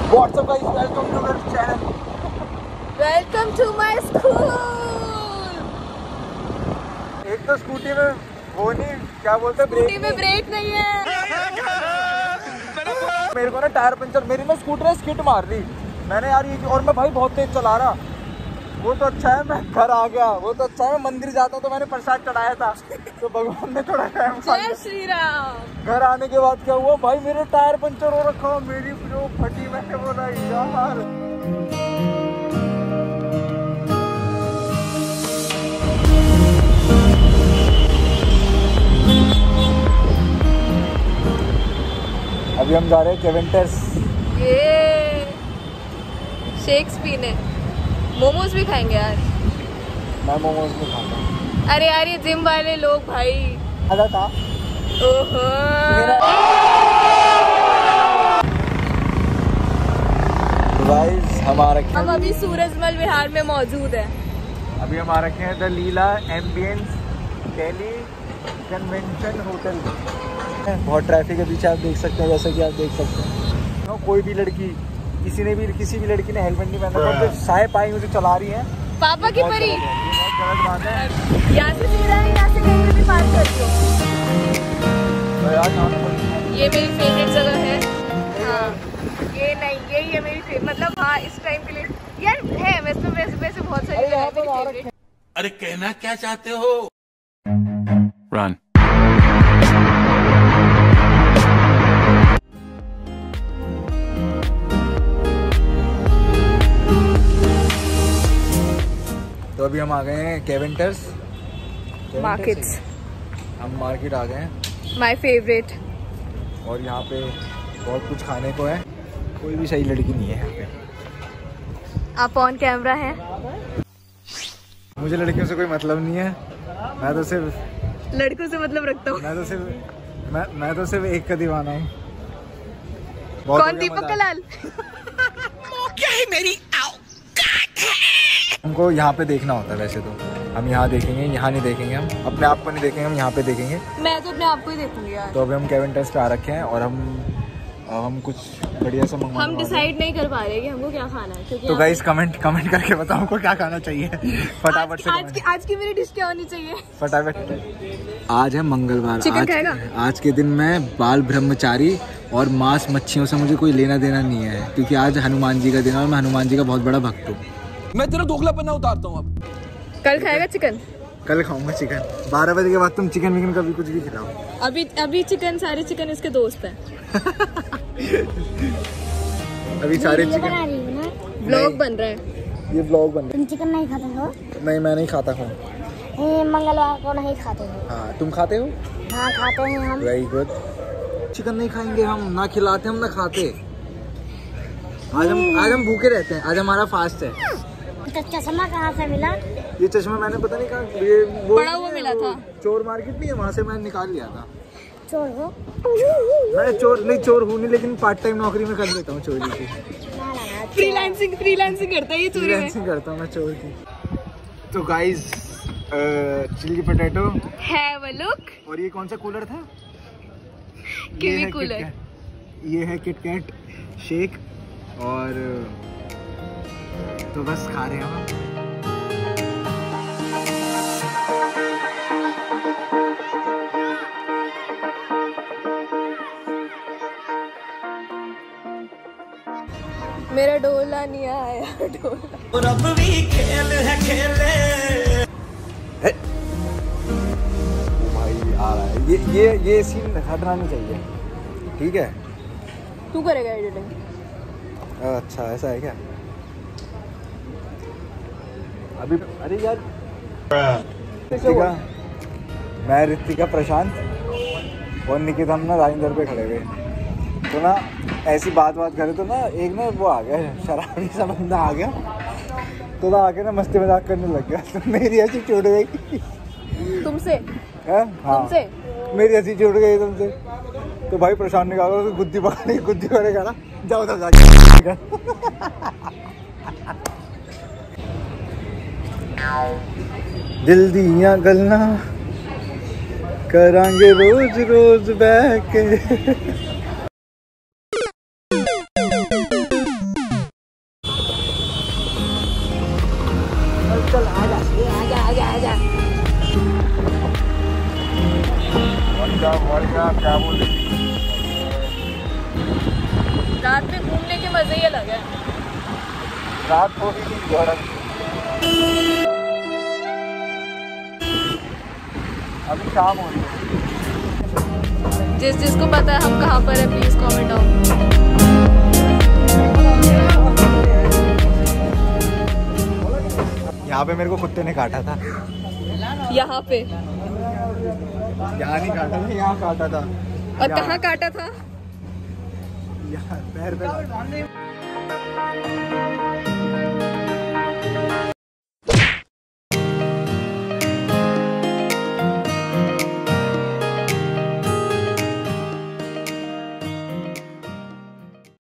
WhatsApp guys, welcome to my channel, welcome to my school. एक तो scooty में वो नहीं, क्या बोलते हैं, स्कूटी में ब्रेक नहीं है। मेरे को ना टायर पंचर, मेरी ना स्कूटर ने स्किड मार दी मैंने यार, ये और मैं भाई बहुत तेज चला रहा। वो तो अच्छा है मैं घर आ गया, वो तो अच्छा है मैं मंदिर जाता हूँ, तो मैंने प्रसाद चढ़ाया था तो भगवान ने थोड़ा टाइम। जय श्री राम। घर आने के बाद क्या हुआ भाई, मेरे टायर पंचर हो रखा, मेरी जो फटी, मैंने बोला यार। अभी हम जा रहे हैं केवेंटर्स। ये शेक्स पीने, मोमोज भी खाएंगे यार। मैं मोमोज नहीं खाता। अरे यार ये जिम वाले लोग भाई। आधा था। ओहो। गाइस हमारा हम अभी सूरजमल विहार में मौजूद है। अभी हम आ रखे हैं the Leela Ambience Delhi convention hotel. बहुत ट्रैफिक है पीछे, आप देख सकते हैं, जैसे कि आप देख सकते हैं। तो कोई भी लड़की, किसी भी लड़की ने हेलमेट नहीं पहना, तो साय पाई मुझे चला रही है। पापा की परी। बहुत गलत बात है। यहाँ से सीधा है, यहाँ से कहीं भी पार कर दो। ये मेरी फेवरेट जगह है। हाँ ये नहीं, यही है मेरी फेवरेट, मतलब हाँ इस टाइम के लिए यार है। वैसे बहुत सारी जगह है मेरी फेवरेट। अरे कहना क्या चाहते हो? रन। तो अभी हम आ गए हैं केवेंटर्स मार्केट्स। हम मार्केट आ गए हैं माय फेवरेट। और यहाँ पे बहुत कुछ खाने को है। कोई भी सही लड़की नहीं है यहाँ पे। आप ऑन कैमरा हैं। मुझे लड़कियों से कोई मतलब नहीं है, मैं तो सिर्फ लड़कों से मतलब रखता हूँ। मैं तो सिर्फ एक का दीवाना हूँ। कौन? दीपक कलाल। क्या है मेरी हमको यहाँ पे देखना होता है। वैसे तो हम यहाँ देखेंगे, यहाँ नहीं देखेंगे, हम अपने आप को नहीं देखेंगे, हम यहाँ पे देखेंगे। मैं तो अपने आप को ही देखूंगी यार। तो अभी हम केवेंटर्स पे आ रखे हैं और हम कुछ बढ़िया सा मंगवाने हम डिसाइड नहीं कर पा रहे कि हमको क्या खाना है, क्योंकि तो गाइस कमेंट करके बताओ हमको क्या खाना चाहिए। फटाफट से आज की मेरी डिश क्या होनी चाहिए? फटाफट। आज है मंगलवार। चिकन खाएगा? आज के दिन मैं बाल ब्रह्मचारी और मांस मच्छियों से मुझे कोई लेना देना नहीं है, क्योंकि आज हनुमान जी का दिन है और मैं हनुमान जी का बहुत बड़ा भक्त हूँ। मैं तेरा दोगलापना उतारता हूँ अब। कल खाएगा चिकन? कल खाऊंगा चिकन। 12 बजे के बाद तुम चिकन विकन कभी कुछ भी खिलाओ। अभी चिकन, सारे चिकन इसके दोस्त हैं। अभी सारे चिकन व्लॉग बन रहा है। ये व्लॉग बन रहा है। तुम चिकन नहीं खाते हो? नहीं मैं नहीं खाता हूँ। मंगलवार को नहीं खाते हो? हाँ तुम खाते हो? हाँ खाते हैं हम। Very good. चिकन नहीं खाएंगे हम, ना खिलाते हम ना खाते। आज हम भूखे रहते हैं, आज हमारा फास्ट है। तो चश्मा कहाँ से मिला? ये चश्मा मैंने पता नहीं कहाँ, ये वो पड़ा हुआ मिला था। चोर मार्केट नहीं है, वहाँ से मैंने निकाल लिया था। चोर हो? मैं चोर हूँ नहीं, लेकिन पार्ट टाइम नौकरी में कर लेता हूँ चोरी की। फ्रीलांसिंग करता है ये चोरी में। फ्रीलांसिंग करता हूँ मैं चोर की। तो guys chilli potato have a look. और ये कौन सा कूलर था? Kiwi cooler. ये है किटकैट शेक और तो बस खा रहे हैं हम। मेरा डोला नहीं आया डोला। रब भी खेल है खेले। भाई आ रहा है ये सीन हटना नहीं चाहिए, ठीक है? तू करेगा एडिटिंग? अच्छा ऐसा है क्या? अभी अरे यार ऋतिका, मैं ऋतिका प्रशांत और निकिता हम ना राजेंद्र पे खड़े हुए, तो ना ऐसी बात करे तो ना एक ना वो आ गया, शराबी सा बंदा आ गया, तो ना आके ना मस्ती मजाक करने लग गया। तो मेरी ऐसी चोट गई। तुमसे? हाँ तुमसे? मेरी ऐसी चोट गई तुमसे। तो भाई प्रशांत ने कहा गुद्दी पकड़ेगा ना, जाओ जाके। दिल दियां गल्लां करांगे रोज रोज बैठ के। अलग है। रात को भी नहीं गौरव। अभी शाम हो रही है। जिसको पता है हम कहाँ पर है प्लीज कमेंट डाउन। यहाँ पे मेरे को कुत्ते ने काटा था। यहाँ पे यहाँ नहीं काटा था, यहाँ काटा था। और कहाँ काटा था? यहाँ पैर पे।